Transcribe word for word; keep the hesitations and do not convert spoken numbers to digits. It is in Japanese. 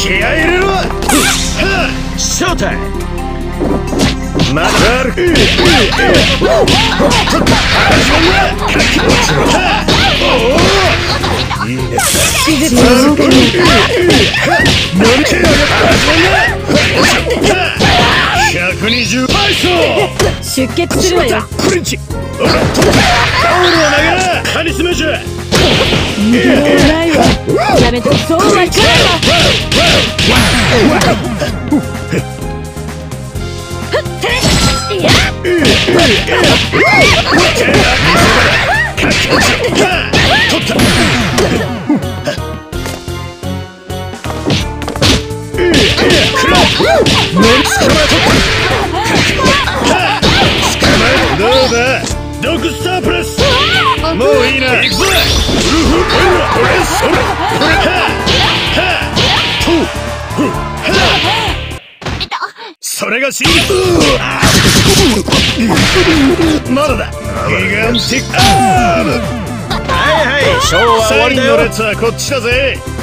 気合い入れろ。ショータイム。まだある。いいですね。ひゃくにじゅうパイソ出血するわよ。 クリンチ。タオルを投げな。カリスマじゃ。 逃げられないわ。やめて。そうはいかないわ。 どうだドッグスタープレス。もういいな。行くぞ。ウルフこれそれこれははとはそれがしまだだ。ギガンティックアーム。はいはい、ショーは終わりだよ。最後の列はこっちだぜ。